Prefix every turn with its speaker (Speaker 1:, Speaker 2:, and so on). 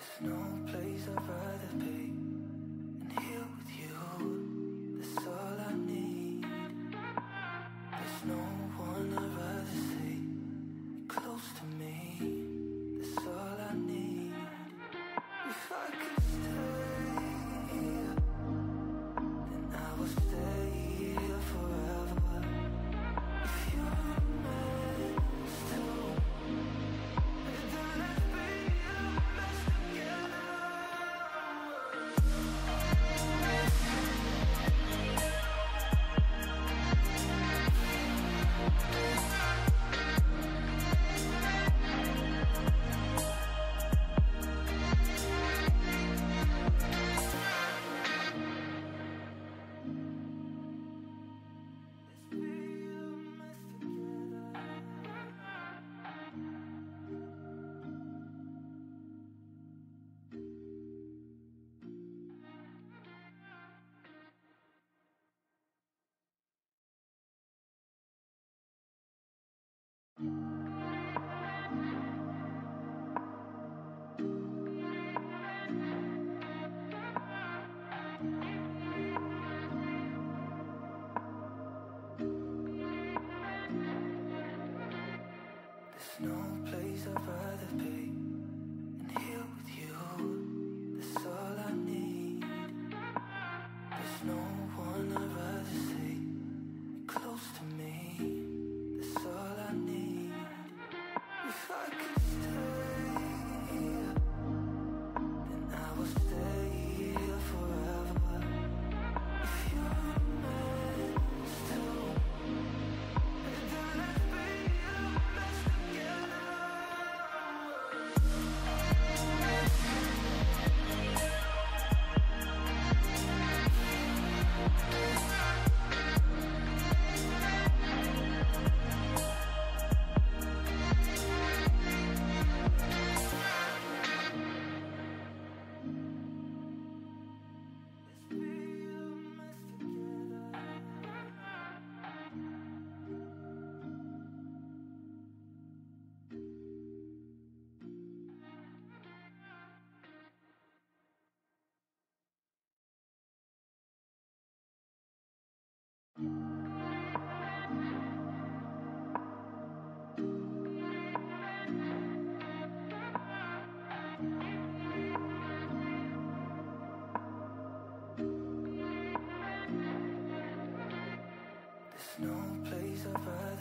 Speaker 1: There's no place I'd rather be than here with you. That's all I need. There's no one I'd rather see close to me. That's all I need. If I could stay here, then I will stay here forever. If you're meant to, then let's be the best together. There's no place I'd rather be than here with you. That's all I need. There's no one I'd rather see close to me. That's all I need. If I could stay here, then I will stay here forever. If you're meant to, then let's be the best together. There's no place I'd rather